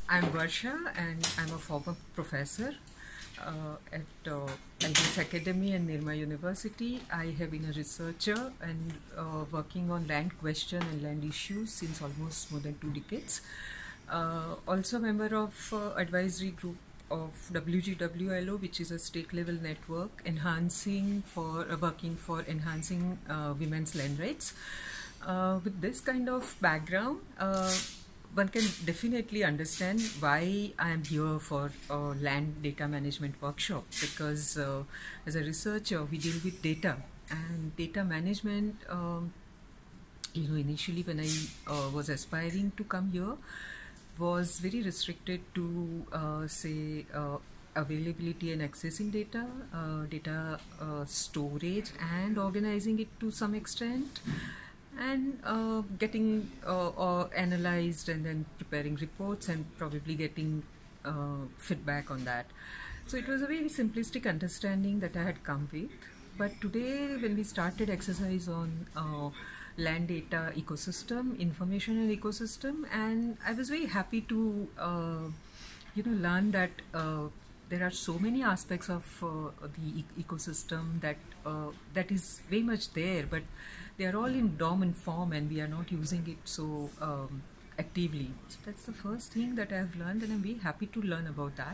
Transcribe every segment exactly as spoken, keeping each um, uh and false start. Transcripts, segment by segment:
I'm Varsha, and I'm a former professor uh, at uh, I D S Academy and Nirma University. I have been a researcher and uh, working on land question and land issues since almost more than two decades. Uh, also a member of uh, advisory group of W G W L O, which is a state level network enhancing for uh, working for enhancing uh, women's land rights. Uh, with this kind of background, uh, one can definitely understand why I am here for a land data management workshop, because uh, as a researcher we deal with data, and data management, um, you know, initially when I uh, was aspiring to come here, was very restricted to uh, say uh, availability and accessing data, uh, data uh, storage and organizing it to some extent, and uh, getting uh, uh, analyzed and then preparing reports and probably getting uh, feedback on that. So it was a very simplistic understanding that I had come with. But today, when we started exercise on uh, land data ecosystem, information and ecosystem, and I was very happy to uh, you know learn that uh, there are so many aspects of uh, the e ecosystem that uh, that is very much there, but they are all in dormant form and we are not using it so um, actively. So that's the first thing that I have learned, and I'm very happy to learn about that.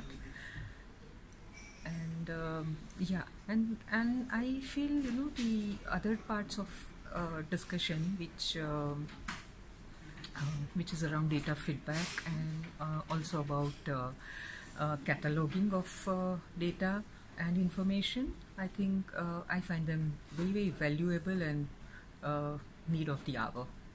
And um, yeah, and and I feel, you know, the other parts of uh, discussion which um, uh, which is around data feedback and uh, also about uh, uh, cataloging of uh, data and information, I think uh, I find them very very valuable and uh, need of the hour.